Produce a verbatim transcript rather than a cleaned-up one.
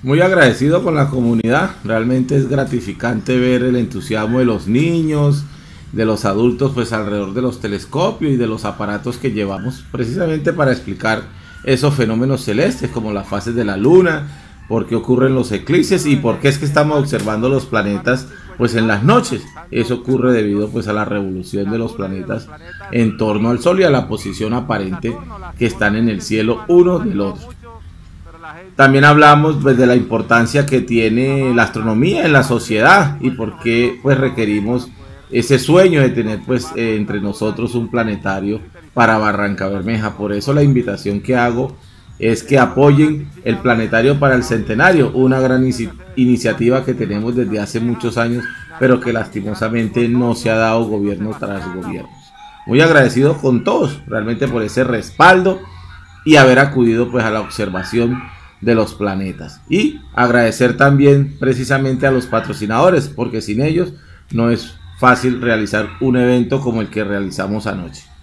Muy agradecido con la comunidad, realmente es gratificante ver el entusiasmo de los niños, de los adultos pues alrededor de los telescopios y de los aparatos que llevamos precisamente para explicar esos fenómenos celestes como las fases de la luna, por qué ocurren los eclipses y por qué es que estamos observando los planetas pues en las noches. Eso ocurre debido pues a la revolución de los planetas en torno al Sol y a la posición aparente que están en el cielo uno del otro. También hablamos pues de la importancia que tiene la astronomía en la sociedad y por qué pues requerimos ese sueño de tener pues eh, entre nosotros un planetario para Barrancabermeja. Por eso la invitación que hago es que apoyen el planetario para el centenario, una gran iniciativa que tenemos desde hace muchos años, pero que lastimosamente no se ha dado gobierno tras gobierno. Muy agradecido con todos, realmente por ese respaldo y haber acudido pues a la observación de los planetas. Y agradecer también precisamente a los patrocinadores, porque sin ellos no es fácil realizar un evento como el que realizamos anoche.